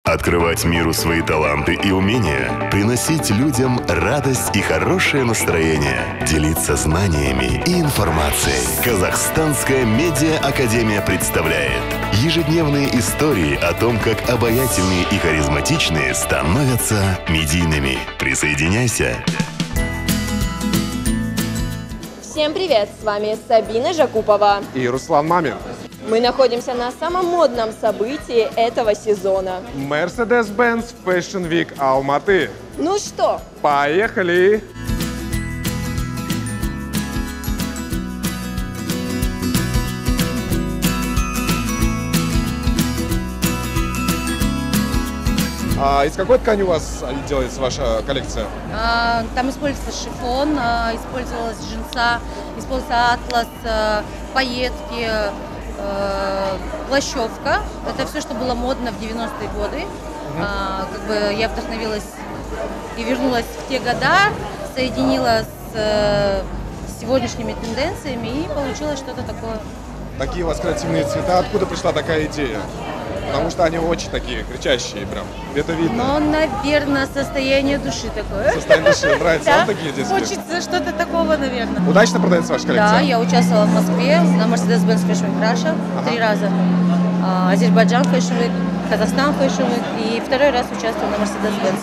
Открывать миру свои таланты и умения, приносить людям радость и хорошее настроение, делиться знаниями и информацией. Казахстанская медиа-академия представляет ежедневные истории о том, как обаятельные и харизматичные становятся медийными. Присоединяйся! Всем привет! С вами Сабина Жакупова и Руслан Мамин. Мы находимся на самом модном событии этого сезона. Mercedes-Benz Fashion Week Алматы. Ну что? Поехали! Из какой ткани у вас делается ваша коллекция? Там используется шифон, использовалась джинса, используется атлас, пайетки, плащевка. Это все, что было модно в 90-е годы. Как бы я вдохновилась и вернулась в те года, соединила с сегодняшними тенденциями и получилось что-то такое. Такие у вас креативные цвета. Откуда пришла такая идея? Потому что они очень такие кричащие прям. Это видно. Ну, наверное, состояние души такое. Состояние души. Нравится вам такие детские? Хочется что-то такого, наверное. Удачно продается ваша коллекция? Да, я участвовала в Москве на Mercedes-Benz Fashion Week Russia 3 раза. Азербайджан Fashion Week, Казахстан Fashion Week и второй раз участвую на Mercedes-Benz.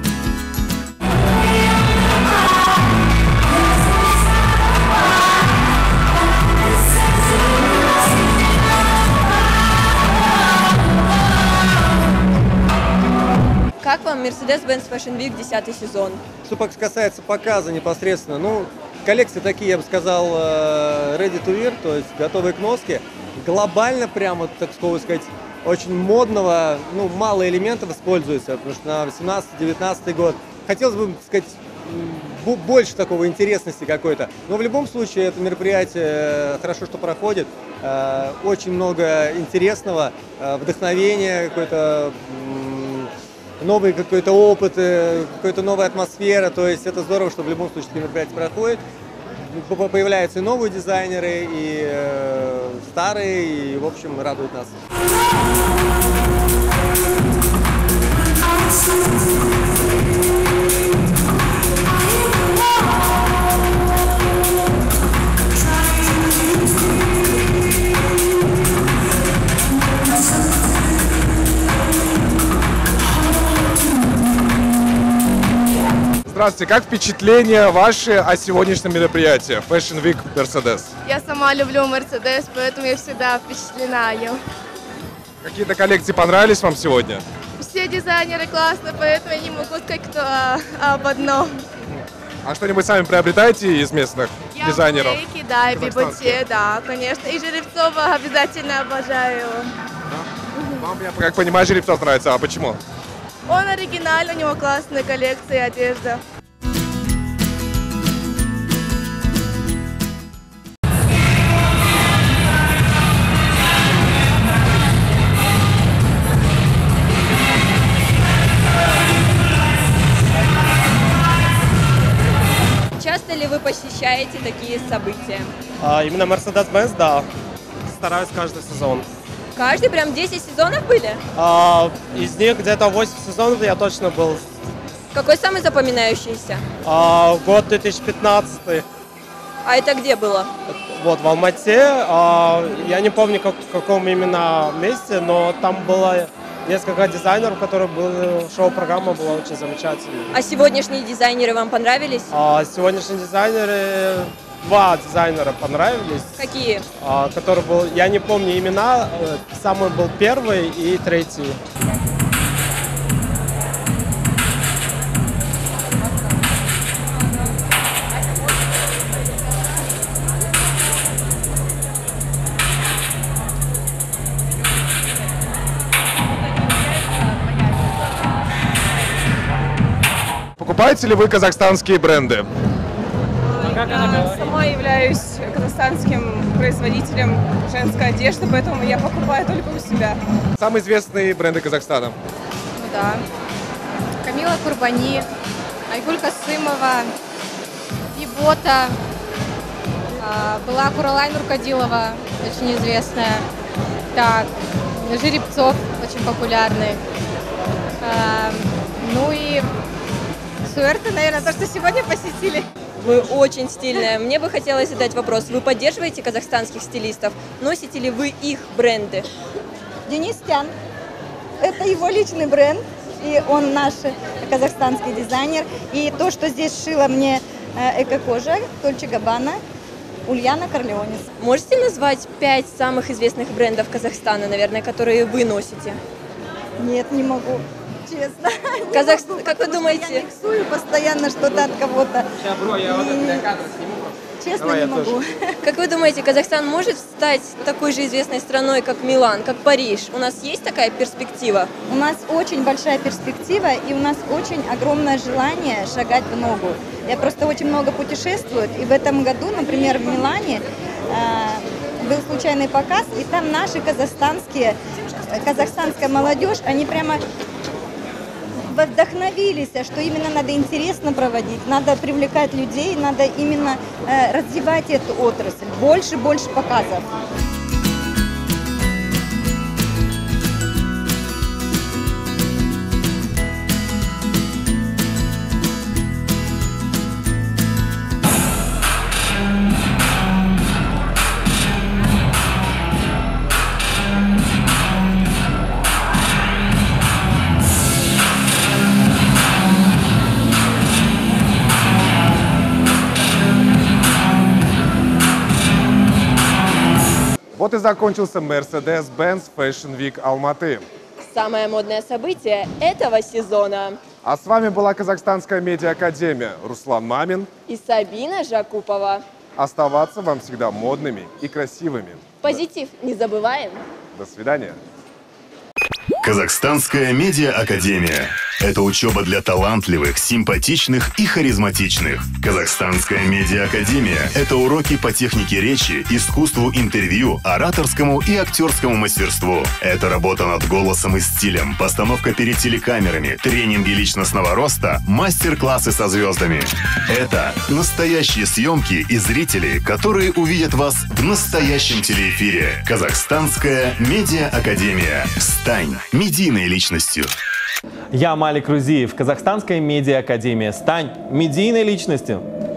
Как вам Mercedes-Benz Fashion Week 10-й сезон? Что касается показа непосредственно, ну, коллекции такие, я бы сказал, ready to wear, то есть готовые к носке. Глобально прямо, так сказать, очень модного, ну, мало элементов используется, потому что на 18-19 год хотелось бы, так сказать, больше такого интересности какой-то. Но в любом случае это мероприятие хорошо, что проходит. Очень много интересного, вдохновения, какой-то новый какой-то опыт, какая-то новая атмосфера, то есть это здорово, что в любом случае такие мероприятия проходят. Появляются и новые дизайнеры, и старые, и, в общем, радуют нас. Здравствуйте, как впечатления ваши о сегодняшнем мероприятии Fashion Week Mercedes? Я сама люблю Mercedes, поэтому я всегда впечатлена им. Какие-то коллекции понравились вам сегодня? Все дизайнеры классные, поэтому я не могу сказать об одном. А что-нибудь сами приобретаете из местных дизайнеров? Я да, и Биботе, да, конечно. И Жеребцова обязательно обожаю. Вам, я как понимаю, Жеребцов нравится, а почему? Он оригинальный, у него классные коллекции одежда. Часто ли вы посещаете такие события? Именно Mercedes-Benz, да. Стараюсь каждый сезон. Каждый? Прям 10 сезонов были? Из них где-то 8 сезонов я точно был. Какой самый запоминающийся? Год 2015. А это где было? Вот, в Алмате. Я не помню, в каком именно месте, но там было несколько дизайнеров, которые были, шоу-программа была очень замечательная. А сегодняшние дизайнеры вам понравились? Сегодняшние дизайнеры... Два дизайнера понравились. Какие? Который был, я не помню имена, самый был первый и третий. Покупаете ли вы казахстанские бренды? Сама являюсь казахстанским производителем женской одежды, поэтому я покупаю только у себя. Самые известные бренды Казахстана? Ну да. Камила Курбани, Айгуль Касымова, Бибота, была Куралай Нуркадилова, очень известная. Так, Жеребцов, очень популярный. suerte, наверное, то, что сегодня посетили. Вы очень стильная. Мне бы хотелось задать вопрос. Вы поддерживаете казахстанских стилистов? Носите ли вы их бренды? Денис Тян. Это его личный бренд, и он наш казахстанский дизайнер. И то, что здесь шила мне эко-кожа, Dolce & Gabbana, Ульяна Корлеонис. Можете назвать 5 самых известных брендов Казахстана, наверное, которые вы носите? Нет, не могу, честно. Как вы думаете? Я миксую постоянно что-то от кого-то. Честно, не могу. Как вы думаете, Казахстан может стать такой же известной страной, как Милан, как Париж? У нас есть такая перспектива? У нас очень большая перспектива, и у нас очень огромное желание шагать в ногу. Я просто очень много путешествую, и в этом году, например, в Милане был случайный показ, и там наши казахстанская молодежь, они прямо вдохновились, что именно надо интересно проводить, надо привлекать людей, надо именно развивать эту отрасль. Больше показов. Вот и закончился Mercedes-Benz Fashion Week Алматы. Самое модное событие этого сезона. А с вами была Казахстанская медиа-академия. Руслан Мамин И Сабина Жакупова. Оставаться вам всегда модными и красивыми. Позитив не забываем. До свидания. Казахстанская медиа-академия – это учеба для талантливых, симпатичных и харизматичных. Казахстанская медиа-академия – это уроки по технике речи, искусству интервью, ораторскому и актерскому мастерству. Это работа над голосом и стилем, постановка перед телекамерами, тренинги личностного роста, мастер-классы со звездами. Это настоящие съемки и зрители, которые увидят вас в настоящем телеэфире. Казахстанская медиа-академия. Стань медийной личностью. Я Малик Рузиев, Казахстанская медиа-академия. Стань медийной личностью.